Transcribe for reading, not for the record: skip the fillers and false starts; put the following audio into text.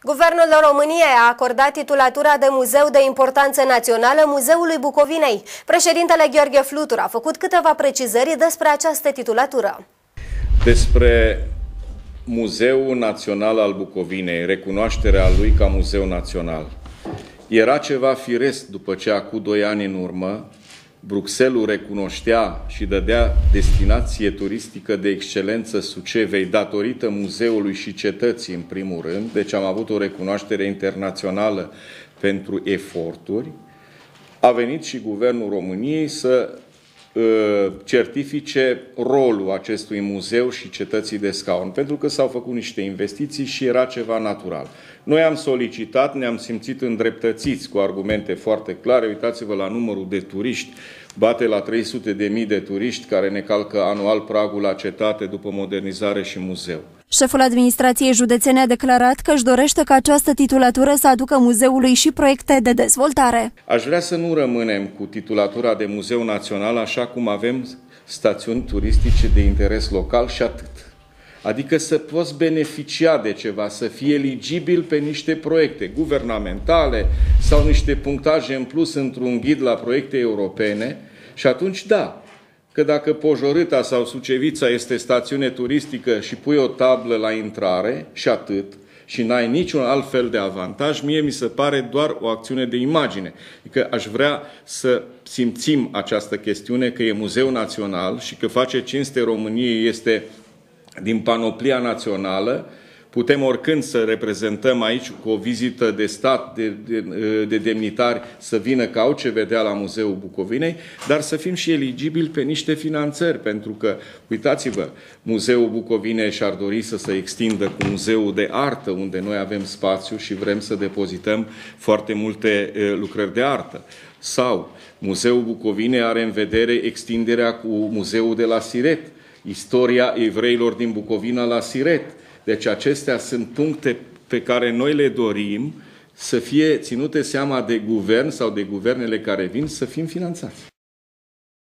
Guvernul României a acordat titulatura de muzeu de importanță națională Muzeului Bucovinei. Președintele Gheorghe Flutur a făcut câteva precizări despre această titulatură. Despre Muzeul Național al Bucovinei, recunoașterea lui ca muzeu național. Era ceva firesc după ce acum 2 ani în urmă Bruxelles recunoștea și dădea destinație turistică de excelență Sucevei datorită muzeului și cetății în primul rând, deci am avut o recunoaștere internațională pentru eforturi. A venit și Guvernul României să certifice rolul acestui muzeu și cetății de scaun, pentru că s-au făcut niște investiții și era ceva natural. Noi am solicitat, ne-am simțit îndreptățiți cu argumente foarte clare. Uitați-vă la numărul de turiști, bate la 300.000 de turiști care ne calcă anual pragul la cetate după modernizare și muzeu. Șeful administrației județene a declarat că își dorește ca această titulatură să aducă muzeului și proiecte de dezvoltare. Aș vrea să nu rămânem cu titulatura de muzeu național așa cum avem stațiuni turistice de interes local și atât. Adică să poți beneficia de ceva, să fii eligibil pe niște proiecte guvernamentale sau niște punctaje în plus într-un ghid la proiecte europene și atunci da, că dacă Pojorâta sau Sucevița este stațiune turistică și pui o tablă la intrare și atât, și n-ai niciun alt fel de avantaj, mie mi se pare doar o acțiune de imagine. Adică aș vrea să simțim această chestiune că e muzeu național și că face cinste României, este din panoplia națională. Putem oricând să reprezentăm aici cu o vizită de stat, de demnitari, să vină că au ce vedea la Muzeul Bucovinei, dar să fim și eligibili pe niște finanțări, pentru că, uitați-vă, Muzeul Bucovinei și-ar dori să se extindă cu Muzeul de Artă, unde noi avem spațiu și vrem să depozităm foarte multe lucrări de artă. Sau Muzeul Bucovinei are în vedere extinderea cu Muzeul de la Siret, istoria evreilor din Bucovina la Siret. Deci acestea sunt puncte pe care noi le dorim să fie ținute seama de guvern sau de guvernele care vin să fim finanțați.